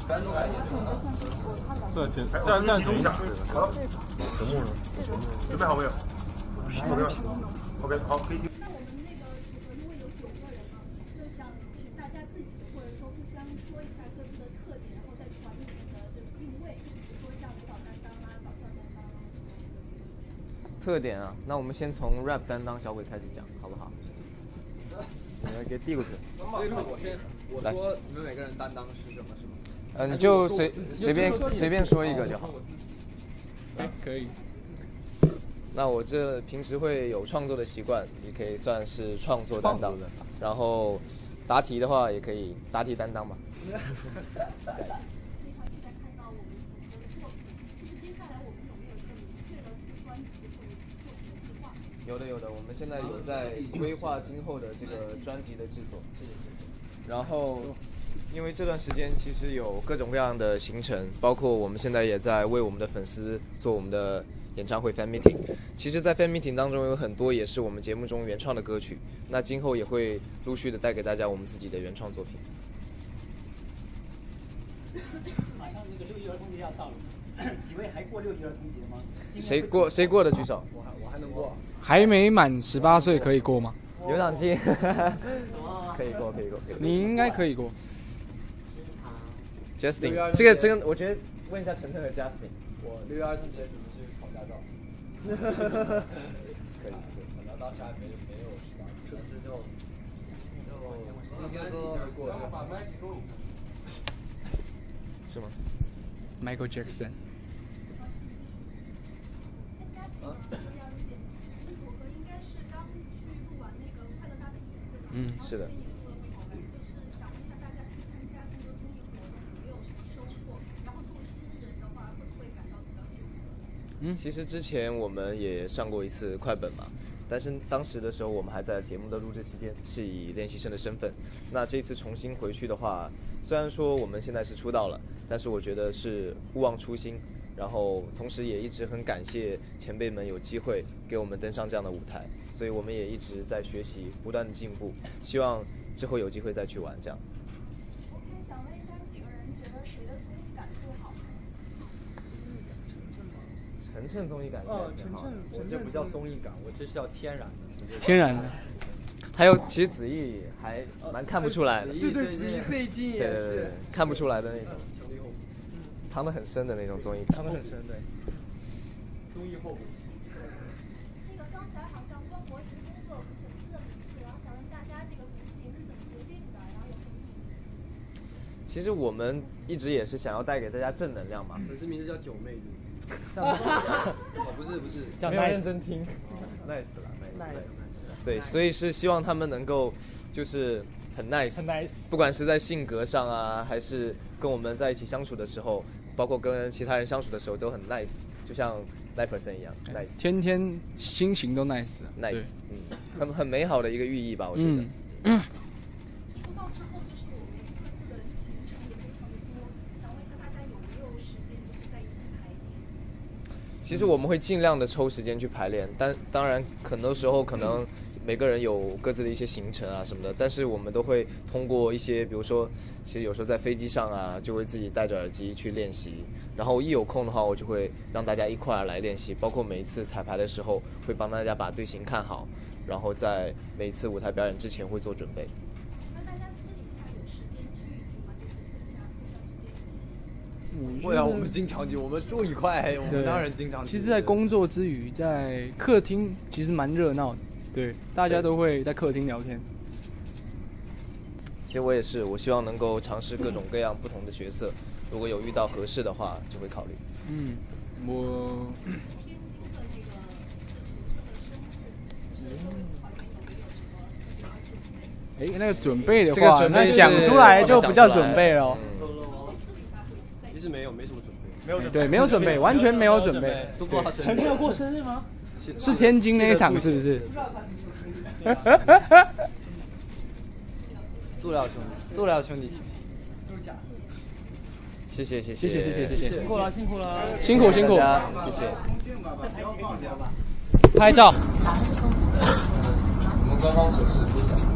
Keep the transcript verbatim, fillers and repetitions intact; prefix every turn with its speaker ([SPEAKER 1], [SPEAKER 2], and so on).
[SPEAKER 1] 对，这样这样停一下。好了，节目呢？准备好没有 ？OK OK， 好，可以。
[SPEAKER 2] 那我们那个组合因为有九个人嘛，就想请大家自己或者说互相说一下各自的特点，然后在团里面的这个定位，比如说像舞蹈担当啊、搞笑担当啊。
[SPEAKER 3] 特点啊，那我们先从 rap 担当小鬼开始讲，好不好？我们给递过去。
[SPEAKER 4] 所以说我先我说你们每个人担当是什么，是吗？
[SPEAKER 3] 呃，你就随随便随便说一个就好。
[SPEAKER 5] 哎，可以。
[SPEAKER 3] 那我这平时会有创作的习惯，也可以算是创作担当。然后答题的话也可以答题担当嘛。下一个。
[SPEAKER 2] 非常期待看到我们组合的作品，就是接下来我们有没有一个明确的出专辑或者作品的计划？
[SPEAKER 3] 有的有的，我们现在有在规划今后的这个专辑的制作。然后，因为这段时间其实有各种各样的行程，包括我们现在也在为我们的粉丝做我们的演唱会 fan meeting。其实，在 fan meeting 当中有很多也是我们节目中原创的歌曲，那今后也会陆续的带给大家我们自己的原创作品。
[SPEAKER 6] 马上那个六一儿童节要到了，几位还过六一儿童节吗？
[SPEAKER 3] 谁过谁过的举手？
[SPEAKER 4] 我还我还能过。
[SPEAKER 5] 还没满十八岁可以过吗？
[SPEAKER 3] 有奖金。可以过，可以过，可以过。
[SPEAKER 5] 你应该可以过。
[SPEAKER 3] Justin， 这个这个，我觉得问一下晨晨和 Justin。
[SPEAKER 4] 我六一儿童节准备去考驾照。
[SPEAKER 3] 可以，可以。
[SPEAKER 4] 考驾照现在没没有十八，但是就就今天说过。把麦挤中。
[SPEAKER 3] 是吗
[SPEAKER 5] ？Michael Jackson。
[SPEAKER 3] 嗯，是的。
[SPEAKER 2] 就是想问一下大家去参加这个综艺活动有没有什么收获？然后作为新人的话，会不会感到比较羞涩？
[SPEAKER 3] 嗯，其实之前我们也上过一次快本嘛，但是当时的时候我们还在节目的录制期间，是以练习生的身份。那这次重新回去的话，虽然说我们现在是出道了，但是我觉得是勿忘初心。然后同时也一直很感谢前辈们有机会给我们登上这样的舞台，所以我们也一直在学习，不断的进步，希望之后有机会再去玩这样。
[SPEAKER 2] OK， 想问一下几个人觉得谁的综艺感最好？
[SPEAKER 3] 晨晨综艺感
[SPEAKER 4] 哦，晨晨，我这不叫综艺感，我这是叫天然的。
[SPEAKER 5] 天然的。
[SPEAKER 3] 还有其实子毅还蛮看不出来的。
[SPEAKER 4] 对对，子毅最近也是
[SPEAKER 3] 看不出来的那种。藏得很深的那种综艺，
[SPEAKER 4] 藏得很深，对。综艺后。
[SPEAKER 2] 那个刚才好像关博是工作粉丝的名字，然后想问大家这个粉丝名是怎么决定的，然后有什么意义？
[SPEAKER 3] 其实我们一直也是想要带给大家正能量嘛。
[SPEAKER 4] 粉丝名字叫九妹绿。哦，不是不是，
[SPEAKER 3] 没有认真听。nice 了 ，nice。对，所以是希望他们能够就是很 nice，
[SPEAKER 6] 很 nice，
[SPEAKER 3] 不管是在性格上啊，还是跟我们在一起相处的时候。包括跟其他人相处的时候都很 nice， 就像 nine percent 一样 nice，
[SPEAKER 5] 天天心情都 nice
[SPEAKER 3] nice， 嗯，很很美好的一个寓意吧，我觉得。
[SPEAKER 5] 嗯。
[SPEAKER 3] 嗯
[SPEAKER 2] 出道之后，就是我们各自的行程也非常的多，想问一下大家有没有时间就是在一起排练？
[SPEAKER 3] 其实我们会尽量的抽时间去排练，但当然很多时候可能每个人有各自的一些行程啊什么的，但是我们都会通过一些，比如说。其实有时候在飞机上啊，就会自己戴着耳机去练习，然后一有空的话，我就会让大家一块儿来练习。包括每一次彩排的时候，会帮大家把队形看好，然后在每一次舞台表演之前会做准备。
[SPEAKER 2] 那大家私底下有时间聚一聚吗？就是私底下互相之间一起？
[SPEAKER 4] 会啊，我们经常聚，我们住一块，我们当然经常聚。
[SPEAKER 5] 其实，在工作之余，在客厅其实蛮热闹的，对，大家都会在客厅聊天。
[SPEAKER 3] 其实我也是，我希望能够尝试各种各样不同的角色，如果有遇到合适的话，就会考虑。
[SPEAKER 5] 嗯，我。
[SPEAKER 2] 天津的那个是陈特的生日，就是各位团员有没有什么特别的准备？
[SPEAKER 5] 哎，那个准备的话，
[SPEAKER 3] 这个
[SPEAKER 5] 那讲出来就不叫准备了。
[SPEAKER 4] 其实没有，没什么准备，
[SPEAKER 6] 没有准备，
[SPEAKER 5] 对，没有准备，完全没有准备。
[SPEAKER 6] 陈特要过生日吗？
[SPEAKER 5] 是天津那一场是不是？
[SPEAKER 4] 塑料兄弟，塑料兄弟情，
[SPEAKER 6] 都是假的。
[SPEAKER 3] 谢谢谢
[SPEAKER 5] 谢谢谢谢谢谢，
[SPEAKER 6] 辛苦了辛苦了，
[SPEAKER 5] 辛苦辛苦，
[SPEAKER 3] 谢谢。
[SPEAKER 5] 拍照。
[SPEAKER 3] 我们官方手势不讲。